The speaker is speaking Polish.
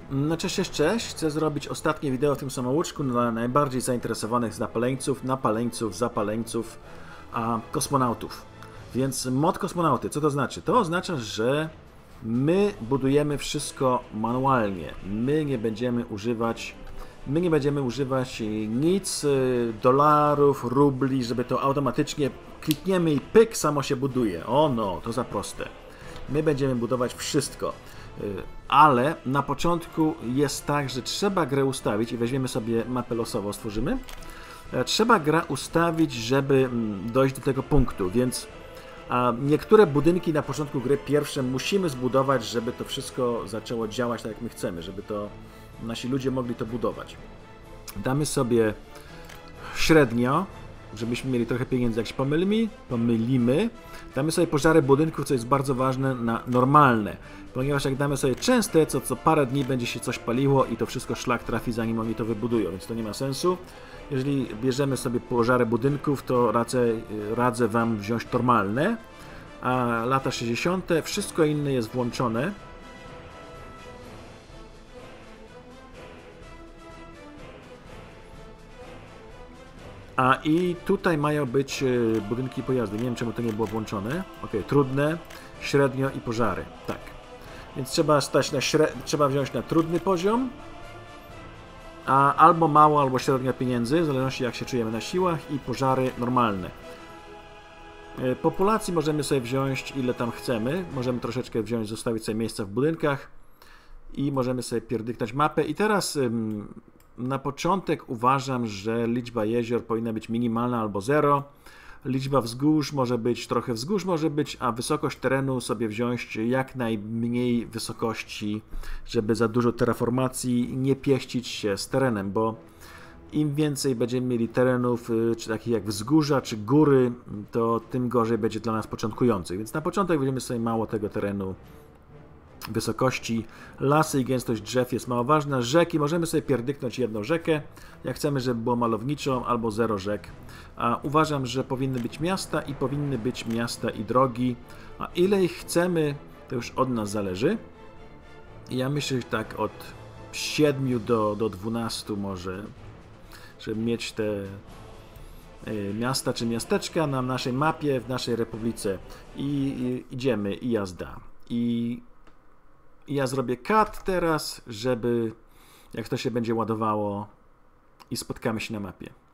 No cześć, cześć. Chcę zrobić ostatnie wideo w tym samouczku dla najbardziej zainteresowanych zapaleńców, kosmonautów. Więc mod kosmonauty, co to znaczy? To oznacza, że my budujemy wszystko manualnie. My nie będziemy używać nic, dolarów, rubli, żeby to automatycznie klikniemy i pyk, samo się buduje. O no, to za proste. My będziemy budować wszystko. Ale na początku jest tak, że trzeba grę ustawić i weźmiemy sobie mapę losową, stworzymy. Trzeba grę ustawić, żeby dojść do tego punktu, więc niektóre budynki na początku gry pierwsze musimy zbudować, żeby to wszystko zaczęło działać tak jak my chcemy, żeby to nasi ludzie mogli to budować. Damy sobie średnio, żebyśmy mieli trochę pieniędzy, jak się pomylimy. Damy sobie pożary budynków, co jest bardzo ważne, na normalne. Ponieważ jak damy sobie częste, co parę dni będzie się coś paliło i to wszystko szlak trafi, zanim oni to wybudują, więc to nie ma sensu. Jeżeli bierzemy sobie pożary budynków, to radzę Wam wziąć normalne, a lata 60. wszystko inne jest włączone. I tutaj mają być budynki i pojazdy. Nie wiem, czemu to nie było włączone. Ok, trudne, średnio i pożary. Tak. Więc trzeba wziąć na trudny poziom, albo mało, albo średnio pieniędzy, w zależności jak się czujemy na siłach, i pożary normalne. Populacji możemy sobie wziąć ile tam chcemy. Możemy troszeczkę wziąć, zostawić sobie miejsca w budynkach i możemy sobie pierdyknąć mapę. I teraz na początek uważam, że liczba jezior powinna być minimalna albo 0. Liczba wzgórz może być, trochę wzgórz może być, a wysokość terenu sobie wziąć jak najmniej wysokości, żeby za dużo terraformacji nie pieścić się z terenem, bo im więcej będziemy mieli terenów, czy takich jak wzgórza, czy góry, to tym gorzej będzie dla nas początkujących. Więc na początek weźmiemy sobie mało tego terenu, wysokości. Lasy i gęstość drzew jest mało ważna. Rzeki, możemy sobie pierdyknąć jedną rzekę, jak chcemy, żeby było malowniczo, albo 0 rzek. Uważam, że powinny być miasta i drogi. A ile ich chcemy, to już od nas zależy. Ja myślę, że tak od 7 do 12 może, żeby mieć te miasta czy miasteczka na naszej mapie, w naszej republice. I idziemy, i jazda. I ja zrobię cut teraz, żeby jak to się będzie ładowało i spotkamy się na mapie.